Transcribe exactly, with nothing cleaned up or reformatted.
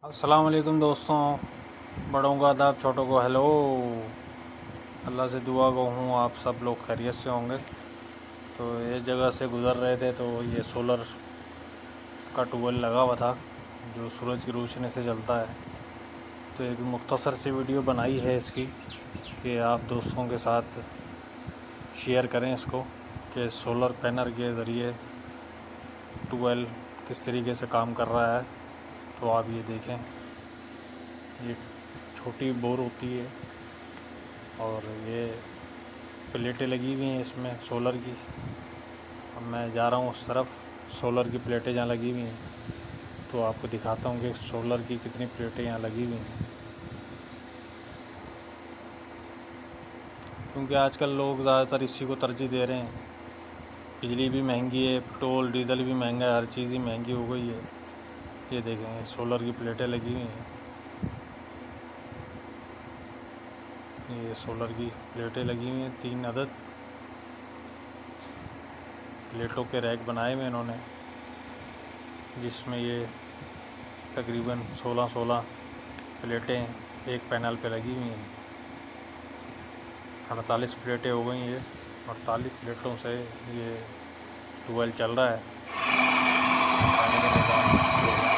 अस्सलाम वालेकुम दोस्तों, बड़ों को आदाब, छोटों को हेलो। अल्लाह से दुआ को हूँ आप सब लोग खैरियत से होंगे। तो ये जगह से गुज़र रहे थे तो ये सोलर का ट्यूबवेल लगा हुआ था जो सूरज की रोशनी से चलता है। तो एक मुख्तसर सी वीडियो बनाई है इसकी कि आप दोस्तों के साथ शेयर करें इसको कि सोलर पैनल के ज़रिए ट्यूबवेल किस तरीके से काम कर रहा है। तो आप ये देखें, ये छोटी बोर होती है और ये प्लेटें लगी हुई हैं इसमें सोलर की। अब मैं जा रहा हूँ उस तरफ, सोलर की प्लेटें जहाँ लगी हुई हैं तो आपको दिखाता हूँ कि सोलर की कितनी प्लेटें यहाँ लगी हुई हैं। क्योंकि आजकल लोग ज़्यादातर इसी को तरजीह दे रहे हैं। बिजली भी महंगी है, पेट्रोल डीज़ल भी महंगा है, हर चीज़ ही महंगी हो गई है। ये देखें, सोलर की प्लेटें लगी हुई हैं। ये सोलर की प्लेटें लगी हुई हैं, तीन अदद प्लेटों के रैक बनाए हुए इन्होंने, जिसमें ये तकरीबन सोलह सोलह प्लेटें एक पैनल पे लगी हुई हैं। अड़तालीस प्लेटें हो गई ये, अड़तालीस प्लेटों से ये ट्यूबवेल चल रहा है।